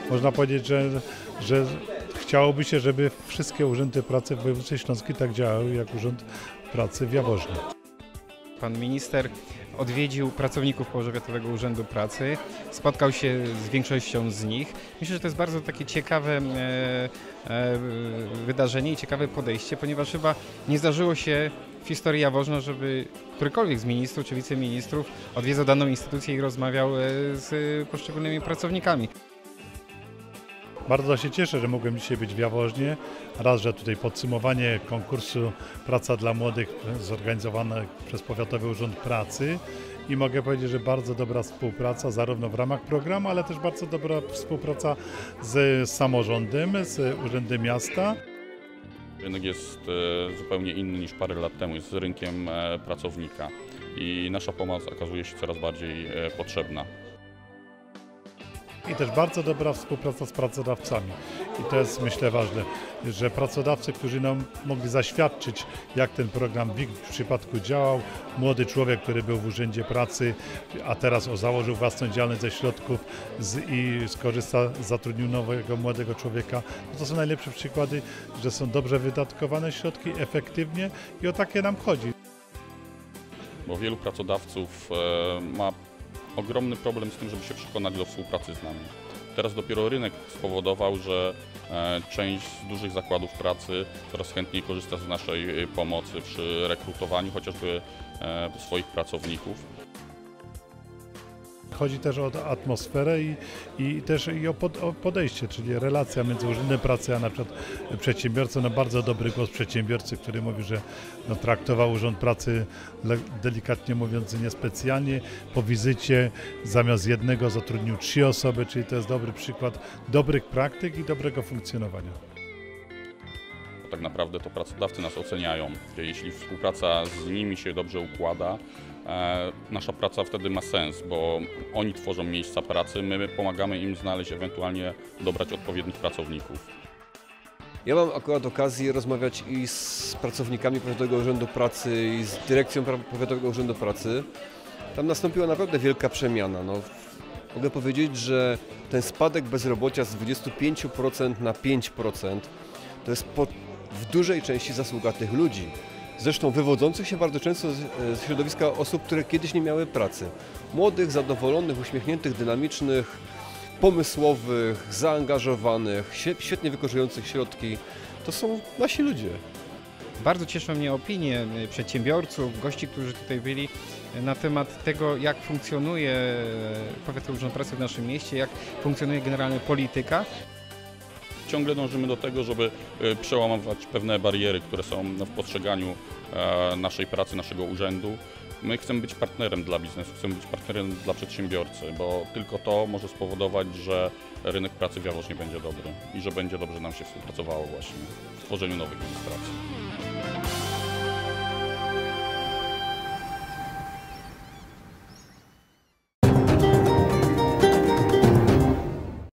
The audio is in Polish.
można powiedzieć, że chciałoby się, żeby wszystkie urzędy pracy w województwie śląskim tak działały jak Urząd Pracy w Jaworznie. Pan minister odwiedził pracowników Powiatowego Urzędu Pracy, spotkał się z większością z nich. Myślę, że to jest bardzo takie ciekawe wydarzenie i ciekawe podejście, ponieważ chyba nie zdarzyło się w historii Jaworzna, żeby którykolwiek z ministrów czy wiceministrów odwiedzał daną instytucję i rozmawiał z poszczególnymi pracownikami. Bardzo się cieszę, że mogłem dzisiaj być w Jaworznie. Raz, że tutaj podsumowanie konkursu Praca dla Młodych zorganizowane przez Powiatowy Urząd Pracy i mogę powiedzieć, że bardzo dobra współpraca zarówno w ramach programu, ale też bardzo dobra współpraca z samorządem, z Urzędem Miasta. Rynek jest zupełnie inny niż parę lat temu, jest rynkiem pracownika i nasza pomoc okazuje się coraz bardziej potrzebna. I też bardzo dobra współpraca z pracodawcami. I to jest, myślę, ważne, że pracodawcy, którzy nam mogli zaświadczyć, jak ten program WIG w przypadku działał, młody człowiek, który był w Urzędzie Pracy, a teraz założył własną działalność ze środków i zatrudnił nowego młodego człowieka, to są najlepsze przykłady, że są dobrze wydatkowane środki, efektywnie i o takie nam chodzi. Bo wielu pracodawców ma ogromny problem z tym, żeby się przekonać do współpracy z nami. Teraz dopiero rynek spowodował, że część z dużych zakładów pracy coraz chętniej korzysta z naszej pomocy przy rekrutowaniu chociażby swoich pracowników. Chodzi też o atmosferę i też o podejście, czyli relacja między Urzędem Pracy a na przykład przedsiębiorcą. No bardzo dobry głos przedsiębiorcy, który mówi, że traktował Urząd Pracy delikatnie mówiąc niespecjalnie. Po wizycie zamiast jednego zatrudnił 3 osoby, czyli to jest dobry przykład dobrych praktyk i dobrego funkcjonowania. Tak naprawdę to pracodawcy nas oceniają. Jeśli współpraca z nimi się dobrze układa, nasza praca wtedy ma sens, bo oni tworzą miejsca pracy, my pomagamy im znaleźć, ewentualnie dobrać odpowiednich pracowników. Ja mam akurat okazję rozmawiać i z pracownikami Powiatowego Urzędu Pracy i z dyrekcją Powiatowego Urzędu Pracy. Tam nastąpiła naprawdę wielka przemiana. Mogę powiedzieć, że ten spadek bezrobocia z 25% na 5% to jest w dużej części zasługa tych ludzi. Zresztą wywodzących się bardzo często z środowiska osób, które kiedyś nie miały pracy. Młodych, zadowolonych, uśmiechniętych, dynamicznych, pomysłowych, zaangażowanych, świetnie wykorzystujących środki. To są nasi ludzie. Bardzo cieszą mnie opinie przedsiębiorców, gości, którzy tutaj byli na temat tego, jak funkcjonuje Powiatowy Urząd Pracy w naszym mieście, jak funkcjonuje generalnie polityka. Ciągle dążymy do tego, żeby przełamywać pewne bariery, które są w postrzeganiu naszej pracy, naszego urzędu. My chcemy być partnerem dla biznesu, chcemy być partnerem dla przedsiębiorcy, bo tylko to może spowodować, że rynek pracy w Jaworznie będzie dobry i że będzie dobrze nam się współpracowało właśnie w tworzeniu nowych miejsc pracy.